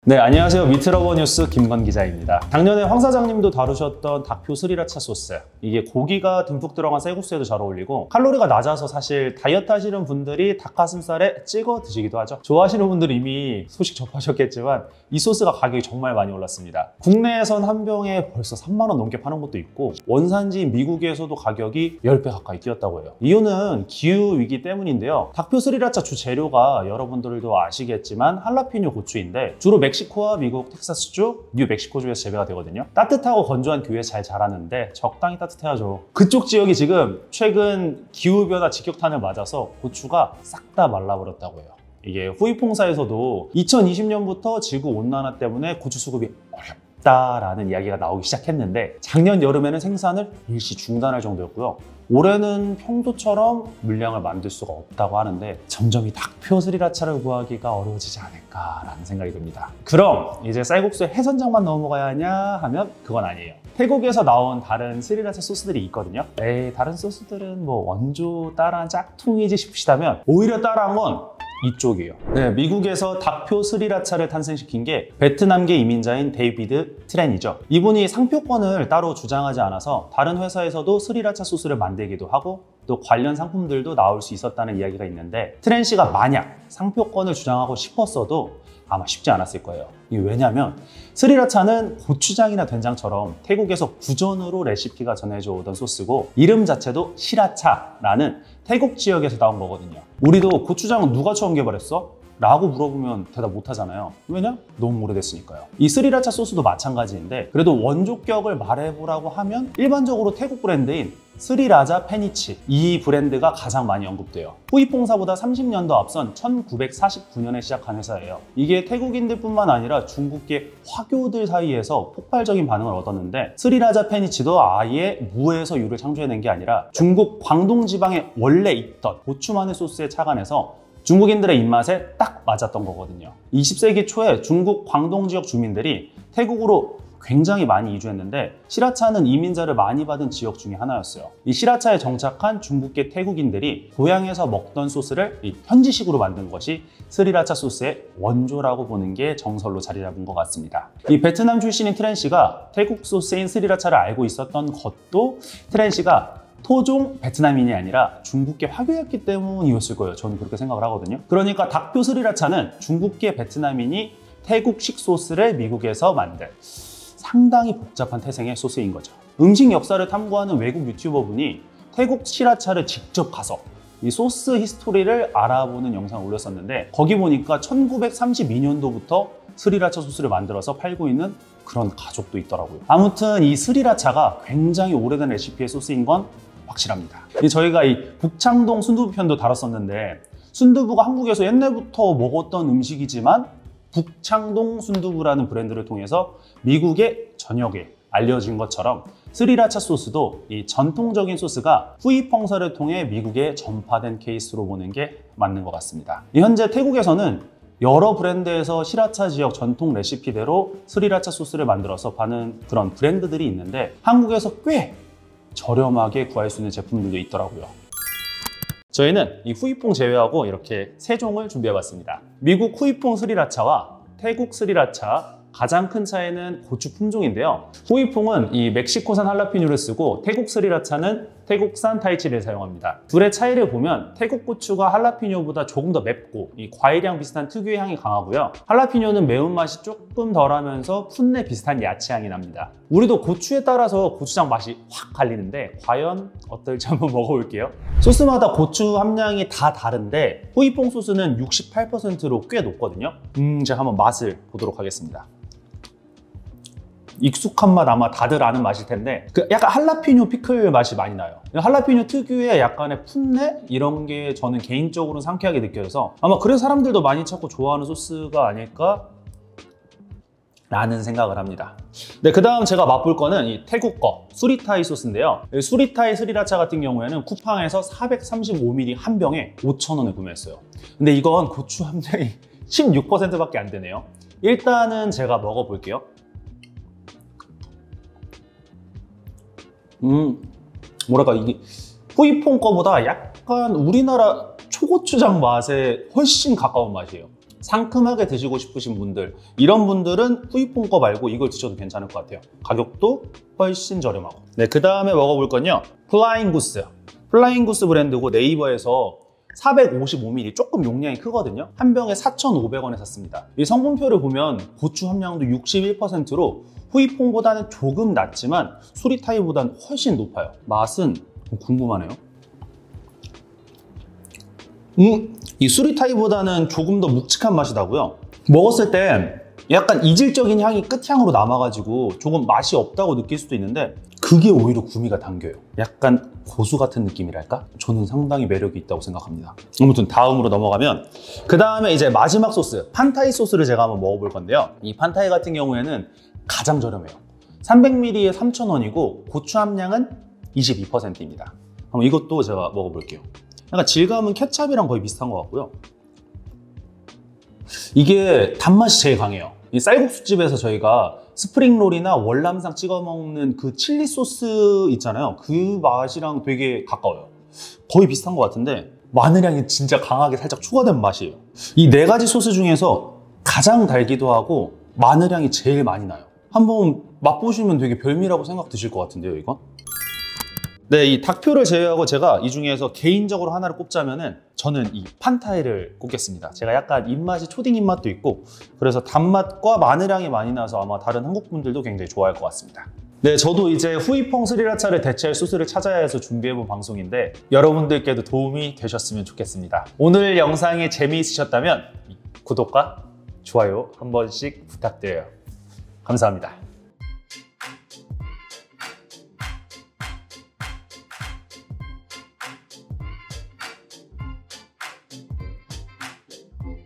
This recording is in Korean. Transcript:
네, 안녕하세요. 미트러버 뉴스 김건 기자입니다. 작년에 황 사장님도 다루셨던 닭표 스리라차 소스. 이게 고기가 듬뿍 들어간 쌀국수에도 잘 어울리고 칼로리가 낮아서 사실 다이어트 하시는 분들이 닭가슴살에 찍어 드시기도 하죠. 좋아하시는 분들은 이미 소식 접하셨겠지만 이 소스가 가격이 정말 많이 올랐습니다. 국내에선 한 병에 벌써 3만 원 넘게 파는 것도 있고 원산지인 미국에서도 가격이 10배 가까이 뛰었다고 해요. 이유는 기후위기 때문인데요. 닭표 스리라차 주 재료가 여러분들도 아시겠지만 할라피뇨 고추인데 주로 멕시코와 미국 텍사스주, 뉴멕시코주에서 재배가 되거든요. 따뜻하고 건조한 교회에서 잘 자라는데 적당히 따뜻해야죠. 그쪽 지역이 지금 최근 기후변화 직격탄을 맞아서 고추가 싹 다 말라버렸다고 해요. 이게 후이퐁사에서도 2020년부터 지구온난화 때문에 고추 수급이 어렵다라는 이야기가 나오기 시작했는데 작년 여름에는 생산을 일시 중단할 정도였고요. 올해는 평소처럼 물량을 만들 수가 없다고 하는데 점점 이 닭표 스리라차를 구하기가 어려워지지 않을까라는 생각이 듭니다. 그럼 이제 쌀국수에 해선장만 넣어 먹어야 하냐 하면 그건 아니에요. 태국에서 나온 다른 스리라차 소스들이 있거든요. 에이, 다른 소스들은 뭐 원조 따라한 짝퉁이지 싶으시다면 오히려 따라한 건 이쪽이에요. 네, 미국에서 닭표 스리라차를 탄생시킨 게 베트남계 이민자인 데이비드 트렌이죠. 이분이 상표권을 따로 주장하지 않아서 다른 회사에서도 스리라차 소스를 만들기도 하고 또 관련 상품들도 나올 수 있었다는 이야기가 있는데 트렌 씨가 만약 상표권을 주장하고 싶었어도 아마 쉽지 않았을 거예요. 이게 왜냐면 스리라차는 고추장이나 된장처럼 태국에서 구전으로 레시피가 전해져 오던 소스고 이름 자체도 시라차라는 태국 지역에서 나온 거거든요. 우리도 고추장은 누가 처음 개발했어? 라고 물어보면 대답 못 하잖아요. 왜냐? 너무 오래됐으니까요. 이 스리라차 소스도 마찬가지인데 그래도 원조격을 말해보라고 하면 일반적으로 태국 브랜드인 스리라자 페니치 이 브랜드가 가장 많이 언급돼요. 후이퐁사보다 30년도 앞선 1949년에 시작한 회사예요. 이게 태국인들뿐만 아니라 중국계 화교들 사이에서 폭발적인 반응을 얻었는데 스리라자 페니치도 아예 무에서 유를 창조해낸 게 아니라 중국 광동 지방에 원래 있던 고추마늘 소스에 착안해서 중국인들의 입맛에 딱 맞았던 거거든요. 20세기 초에 중국 광동 지역 주민들이 태국으로 굉장히 많이 이주했는데 시라차는 이민자를 많이 받은 지역 중에 하나였어요. 이 시라차에 정착한 중국계 태국인들이 고향에서 먹던 소스를 현지식으로 만든 것이 스리라차 소스의 원조라고 보는 게 정설로 자리 잡은 것 같습니다. 이 베트남 출신인 트렌 씨가 태국 소스인 스리라차를 알고 있었던 것도 트렌 씨가 토종 베트남인이 아니라 중국계 화교였기 때문이었을 거예요. 저는 그렇게 생각을 하거든요. 그러니까 닭표 스리라차는 중국계 베트남인이 태국식 소스를 미국에서 만든 상당히 복잡한 태생의 소스인 거죠. 음식 역사를 탐구하는 외국 유튜버분이 태국 시라차를 직접 가서 이 소스 히스토리를 알아보는 영상을 올렸었는데 거기 보니까 1932년도부터 스리라차 소스를 만들어서 팔고 있는 그런 가족도 있더라고요. 아무튼 이 스리라차가 굉장히 오래된 레시피의 소스인 건 확실합니다. 저희가 이 북창동 순두부 편도 다뤘었는데 순두부가 한국에서 옛날부터 먹었던 음식이지만 북창동 순두부라는 브랜드를 통해서 미국의 전역에 알려진 것처럼 스리라차 소스도 이 전통적인 소스가 후이펑사를 통해 미국에 전파된 케이스로 보는 게 맞는 것 같습니다. 현재 태국에서는 여러 브랜드에서 시라차 지역 전통 레시피대로 스리라차 소스를 만들어서 파는 그런 브랜드들이 있는데 한국에서 꽤 저렴하게 구할 수 있는 제품들도 있더라고요. 저희는 이 후이퐁 제외하고 이렇게 세 종을 준비해봤습니다. 미국 후이퐁 스리라차와 태국 스리라차 가장 큰 차이는 고추 품종인데요. 후이퐁은 이 멕시코산 할라피뇨를 쓰고 태국 스리라차는 태국산 타이치를 사용합니다. 둘의 차이를 보면 태국 고추가 할라피뇨보다 조금 더 맵고 이 과일향 비슷한 특유의 향이 강하고요. 할라피뇨는 매운맛이 조금 덜하면서 풋내 비슷한 야채향이 납니다. 우리도 고추에 따라서 고추장 맛이 확 갈리는데 과연 어떨지 한번 먹어볼게요. 소스마다 고추 함량이 다 다른데 후이퐁 소스는 68%로 꽤 높거든요. 제가 한번 맛을 보도록 하겠습니다. 익숙한 맛 아마 다들 아는 맛일 텐데 약간 할라피뇨 피클 맛이 많이 나요. 할라피뇨 특유의 약간의 풋내? 이런 게 저는 개인적으로 상쾌하게 느껴져서 아마 그래서 사람들도 많이 찾고 좋아하는 소스가 아닐까? 라는 생각을 합니다. 네, 그 다음 제가 맛볼 거는 이 태국 거 수리타이 소스인데요. 수리타이 스리라차 같은 경우에는 쿠팡에서 435ml 한 병에 5,000원에 구매했어요. 근데 이건 고추 함량이 16%밖에 안 되네요. 일단은 제가 먹어볼게요. 뭐랄까 이게 후이퐁 거보다 약간 우리나라 초고추장 맛에 훨씬 가까운 맛이에요. 상큼하게 드시고 싶으신 분들, 이런 분들은 후이퐁 거 말고 이걸 드셔도 괜찮을 것 같아요. 가격도 훨씬 저렴하고. 네, 그 다음에 먹어볼 건요, 플라잉 구스. 플라잉 구스 브랜드고 네이버에서 455ml, 조금 용량이 크거든요. 한 병에 4,500원에 샀습니다. 이 성분표를 보면 고추 함량도 61%로 후이퐁보다는 조금 낮지만 수리타이보다는 훨씬 높아요. 맛은 궁금하네요. 이 수리타이보다는 조금 더 묵직한 맛이 나고요. 먹었을 때 약간 이질적인 향이 끝향으로 남아가지고 조금 맛이 없다고 느낄 수도 있는데 그게 오히려 구미가 당겨요. 약간 고수 같은 느낌이랄까? 저는 상당히 매력이 있다고 생각합니다. 아무튼 다음으로 넘어가면, 그 다음에 이제 마지막 소스, 판타이 소스를 제가 한번 먹어볼 건데요. 이 판타이 같은 경우에는 가장 저렴해요. 300ml에 3,000원이고 고추 함량은 22%입니다. 한번 이것도 제가 먹어볼게요. 약간 질감은 케찹이랑 거의 비슷한 것 같고요. 이게 단맛이 제일 강해요. 이 쌀국수집에서 저희가 스프링롤이나 월남상 찍어 먹는 그 칠리 소스 있잖아요. 그 맛이랑 되게 가까워요. 거의 비슷한 것 같은데 마늘향이 진짜 강하게 살짝 추가된 맛이에요. 이 네 가지 소스 중에서 가장 달기도 하고 마늘향이 제일 많이 나요. 한번 맛보시면 되게 별미라고 생각 드실 것 같은데요, 이건? 네, 이 닭표를 제외하고 제가 이 중에서 개인적으로 하나를 꼽자면은 저는 이 판타이를 꼽겠습니다. 제가 약간 입맛이 초딩 입맛도 있고 그래서 단맛과 마늘향이 많이 나서 아마 다른 한국 분들도 굉장히 좋아할 것 같습니다. 네, 저도 이제 후이퐁 스리라차를 대체할 소스를 찾아야 해서 준비해본 방송인데 여러분들께도 도움이 되셨으면 좋겠습니다. 오늘 영상이 재미있으셨다면 구독과 좋아요 한 번씩 부탁드려요. 감사합니다.